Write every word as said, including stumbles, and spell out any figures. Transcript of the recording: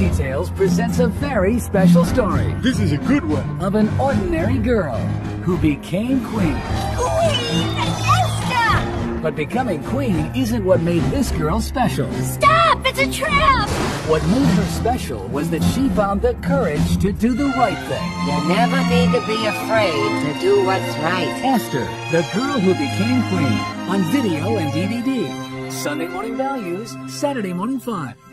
VeggieTales presents a very special story This is a good one. of an ordinary girl who became queen. Queen Esther! But becoming queen isn't what made this girl special. Stop! It's a trap! What made her special was that she found the courage to do the right thing. You never need to be afraid to do what's right. Esther, the girl who became queen, on video and D V D. Sunday Morning Values, Saturday Morning Fun.